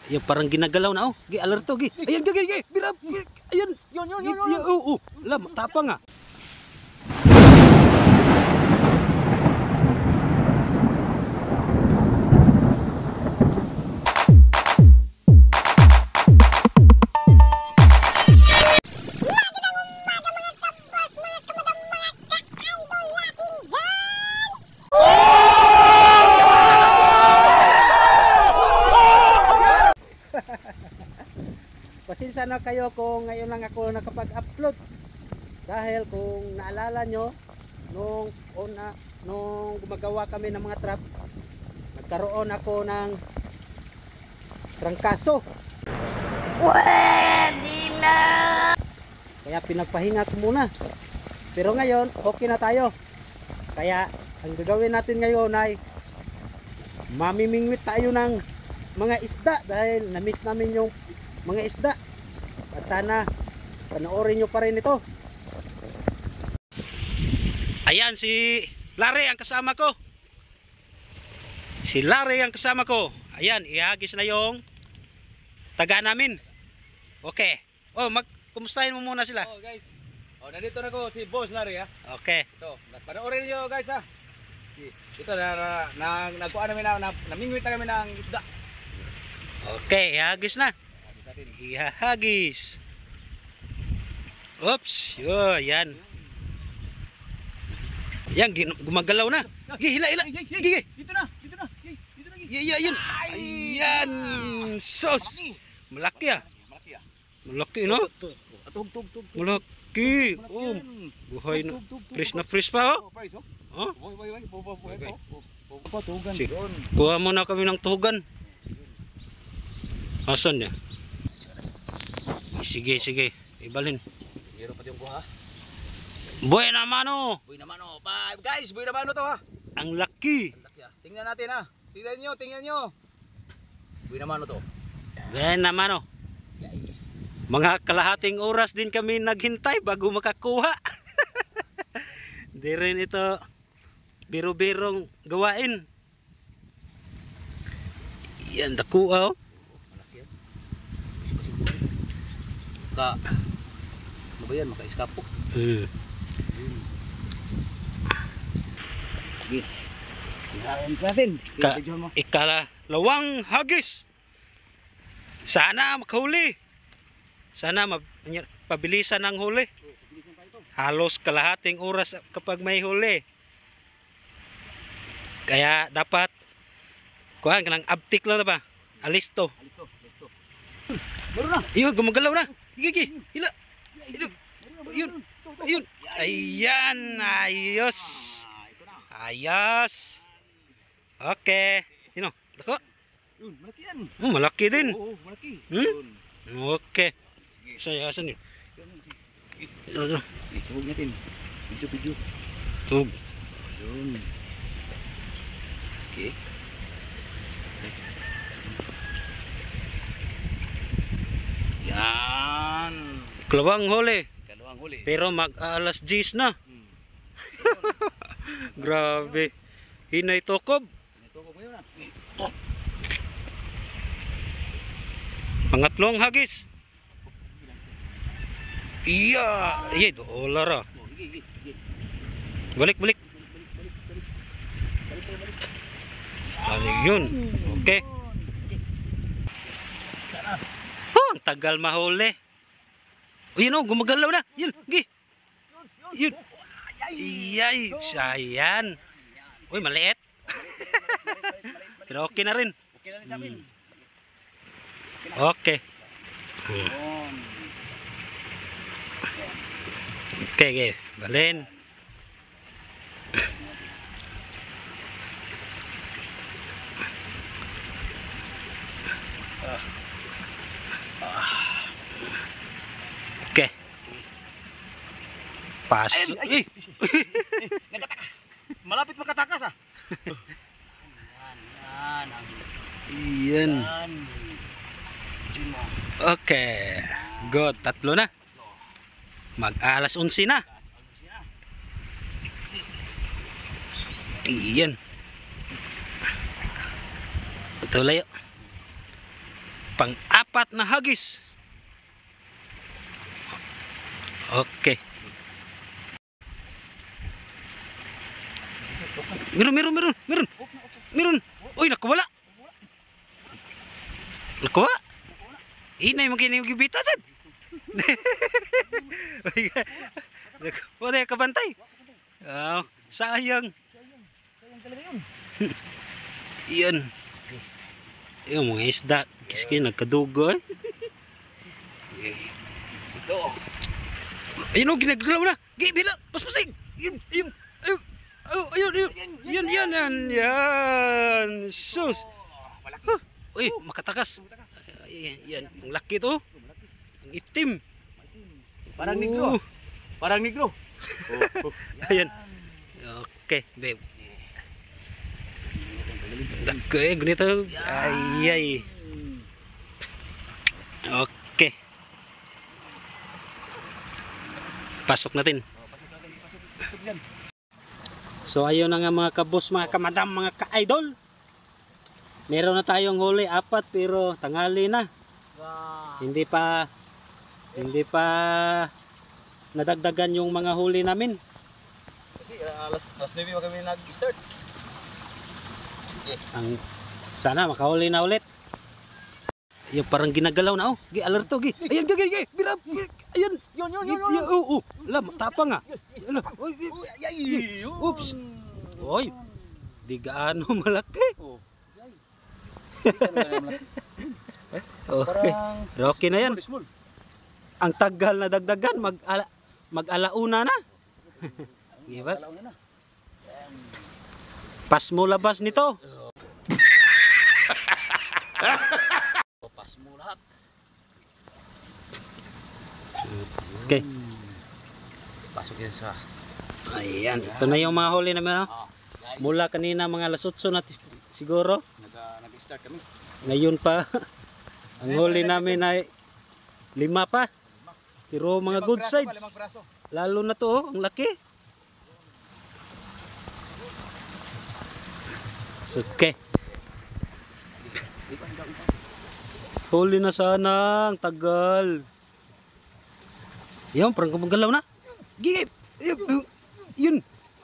Yung parang ginagalaw na, oh. Gi, alerto, gi. Ayan, gi, gi, bira, ayan. Yun. Oo, lam, tapang nga. Pasensya na kayo kung ngayon lang ako nakapag-upload dahil kung naalala nyo nung gumagawa kami ng mga trap, nagkaroon ako ng trangkaso. Pwede na! Kaya pinagpahinga ko muna, pero ngayon okay na tayo. Kaya ang gagawin natin ngayon ay mamimingwit tayo ng mga isda dahil na-miss namin yung mga isda, at sana panoorin nyo pa rin ito. Ayan si Larry ang kasama ko. Ayan, ihagis na yung taga namin. Okay. Oh, kumustahin mo muna sila. Oh guys, nandito na ko si Boss Larry ha. Okay. Ito, panoorin niyo guys ha. Ito nagkuha namin namingwit na kami ng isda. Okay, ihagis na. Ihagis. Oops, yan. Yan, gumagalaw na. Hila. Gigi. Dito na. Yun. Ayan. Sos. Malaki ah. Malaki no? Tug. Malaki. Oh, buhay na. Fresh pa oh. Oh? Kuha muna kami ng tuhugan. Asan niya? Sige. Ibalin. Meron pa yung kuha. Buena mano. Guys, buena mano to ha. Ang laki. Tingnan natin ha. Tingnan nyo. Buena mano to. Buena mano. Mga kalahating oras din kami naghintay bago makakuha. Hindi rin ito biro-birong gawain. Yan, dakuha oh. Ano ba yan? Maka-iskapo. Ikalawang hagis. Sana makahuli. Sana pabilisan ang huli. Halos kalahating oras kapag may huli. Kaya dapat kuhaan ka ng abtik lang ba? Alisto. Meron na. Iyo, gumagalaw na. Gigi, hila. Ayun. Ayan, ayos. Okay. Sino? Dako? Malaki yan. Malaki din. Oo, malaki. Okay. Saya asan yun? Tuhog natin. Video. Tuhog. Yun. Okay. Yan. Kalawang huli. Pero mag-alas 10 na. Grabe. Hinay tokob. Pangatlong hagis. Iya, $1. Balik. Ano yun? Okay. Oh, ang tagal mahuli. Oh, yun oh, gumagalaw na. Yun, gi. Yun. Iyay, sayan. Uy, maliit. Pero okay na rin. Okay. Okay, balin. Okay. Pas. Nagkataka. Malapit makatakas ah. Iyan. Okay. Good. 3 na. Mag-alas 11 na. Iyan. Tuloy. Pang-apat na hagis. Okay. Meron. Uy, nakuwala. Nakuha. Inay mo kini yung gibita sad. Wala kabantay. Oh, sayang. Sayang talaga yun. Iyan. Yung mga isda. Kiski nagkadugo eh. Ito. Ayun o, ginagalaw na. Bila, paspasig. Ayun. Yan. Sus. Uy, makatakas. Yan, ang laki to. Ang itim. Parang negro. Parang negro. Ayan. Okay, babe. Dako eh, ganito. Ay. Okay. Pasok natin. Pasok yan. So ayun na nga mga kabos, mga kamadam, mga ka-idol. Meron na tayong huli, 4 pero tanghali na. Wow. Hindi pa nadagdagan yung mga huli namin. Kasi alas 9 pa kami nag-start. Sana makahuli na ulit. Yung parang ginagalaw na oh. Alerto gi. Ayan gi. Birap. Ayan. Yun. Oo. Alam, tapang ah. Alam. Oops. Oy. Di gaano malaki. Okay. Okay na yan. Ang tagal na dagdagan, mag-alauna na. Giba? Pas mo labas nito. Pas mo lahat. Okay. Pasok yan sa... Ayan, ito na yung mga huli namin. No? Guys, Mula kanina mga alas 8 na siguro. nag-start kami. Ngayon pa. Ang huli namin ay 5 pa. Pero mga good sides. Lalo na to, oh, ang laki. Okay. Huli na sana, ang tagal. Yan, parang kumagalaw na. Gigip. Yun.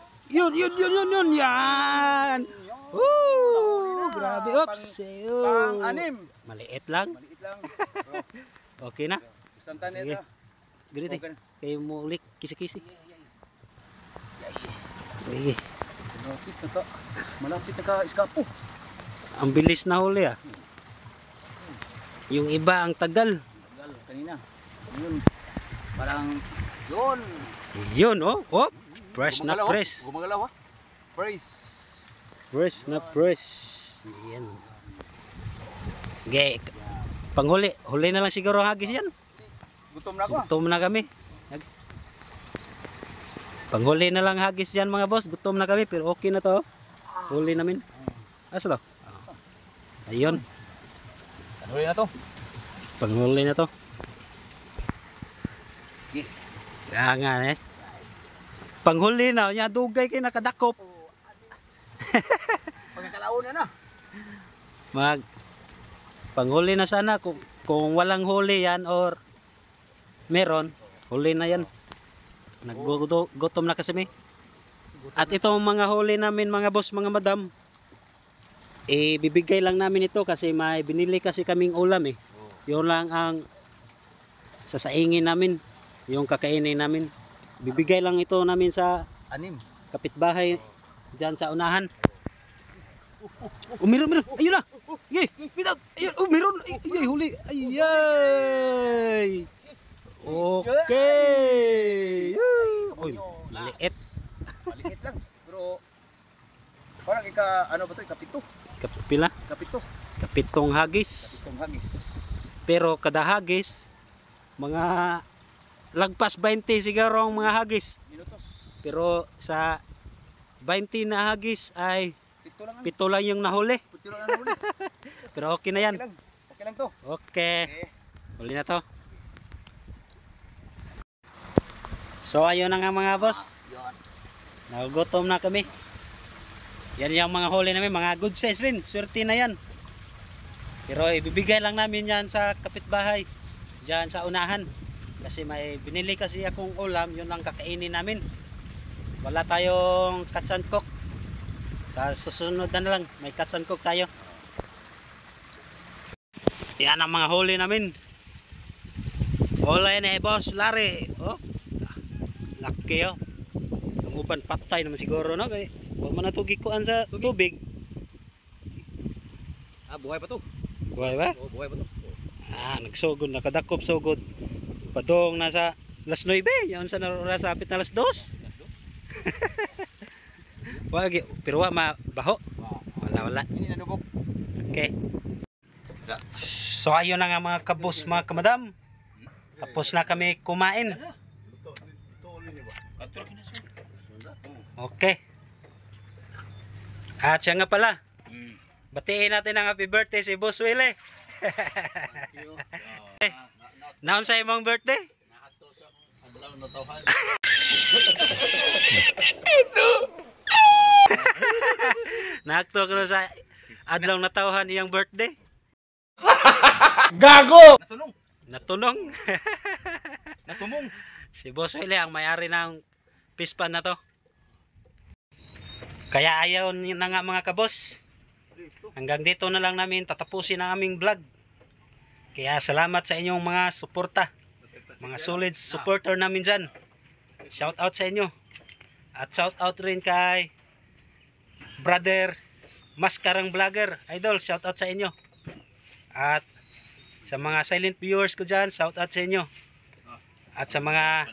Yan. Grabe. Oops. Pang-anim. Maliit lang. Okay na. Instantane Sige. ito. Ganito. Okay. Kayo mo ulit. Kisi-kisi. Sige. Malapit na ka-iskapo. Ang bilis na huli ah. Yung iba ang tagal. Kanina. Yun. Parang yun. Yun oh. Oh. Fresh na fresh. Gumagalaw ha. Fresh. Fresh na fresh. Yan. Okay. Panghuli. Huli na lang siguro hagis yan. Gutom na ako. Gutom na kami. Panghuli na lang hagis yan mga boss. Gutom na kami pero okay na to. Huli namin. Asa to? Ayun. Huli na to. Panghuli na to. Okay. Kaya nga eh. Panghuli na. Nya dugay kay nakadakop. Pagkakalaon na. Panghuli na sana kung walang huli yan or meron, huli na yan. Naggutom na kasi mi. At itong mga huli namin mga boss, mga madam, bibigay lang namin ito kasi may binili kasi kaming ulam eh. Yun lang ang sasaingin namin, yung kakainin namin. Bibigay lang ito namin sa Anim. kapitbahay dyan sa unahan. Meron. Ayun na. Yay, pitag. Ayun, meron. Ay, huli. Ayay. Okay. Uy, maliit. Maliit lang. Pero parang ano ba 'to? Ikapito. Kapila? Kapito. Kapitong hagis. Itong hagis. Pero kada hagis, mga lagpas 20 siguro ang mga hagis. Minutos. Pero sa 20 na hagis ay Pito lang. 7 lang yung nahuli. Pito lang ang huli. Pero okay na yan. Okay lang to. Okay. Okay. Huli na to. So ayun na nga mga boss. Yun. Nagugutom na kami. Yan yung mga huli namin. Mga good size rin. Swerte na yan. Pero ibibigay lang namin yan sa kapitbahay. Diyan sa unahan. Kasi may binili kasi akong ulam, yun ang kakainin namin. Wala tayong cuts and cook. Sa susunod na lang, may cuts and cook tayo. Yan ang mga huli namin. Huli na boss Larry. Oh. Laki oh. Ang uban patay naman siguro no kay wala man natugig kuan sa tubig. Ah, buhay pa to. Buhay ba? Oh, buhay pa to. Ah, nagsugod nakadakop sugod. Padong nasa alas 9, yan sa narasapit na alas 2. Wagi, pero wa mabaho. Wala. Ini nadubog. Okay. So ayun na nga mga kabos, mga kamadam. Tapos na kami kumain. Okay. At siya nga pala. Batiin natin ang happy birthday si Boss Willie. Naon sa imong birthday? Naakto ko sa adlaw na tawhan iyang birthday. Gago! Natunong. Natumong. Si Boss Willie ang may-ari ng pispan na to. Kaya ayaw na nga mga kabos. Hanggang dito na lang namin tatapusin ang aming vlog. Kaya salamat sa inyong mga suporta. Mga solid supporter namin dyan. Shout out sa inyo. At shout out rin kay Brother Maskarang Vlogger. Idol, shout out sa inyo. At sa mga silent viewers ko dyan, shout out sa inyo. At sa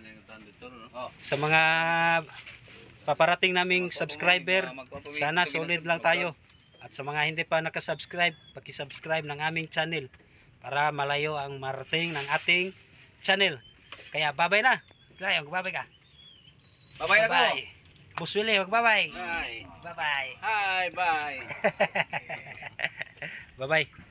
mga paparating naming subscriber, sana solid lang tayo. At sa mga hindi pa nakasubscribe, paki-subscribe ng aming channel para malayo ang marating ng ating channel. Kaya babay na. Kaya babay ka. Babay na ko. Boss Willie, magbabay. Bye. Bye-bye. Hi, bye. Bye-bye.